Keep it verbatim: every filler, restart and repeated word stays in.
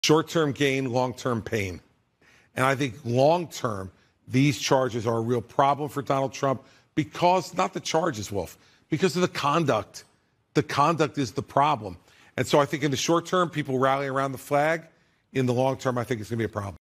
Short-term gain, long-term pain. And I think long-term, these charges are a real problem for Donald Trump because, not the charges, Wolf, because of the conduct. The conduct is the problem. And so I think in the short term, people rally around the flag. In the long term, I think it's going to be a problem.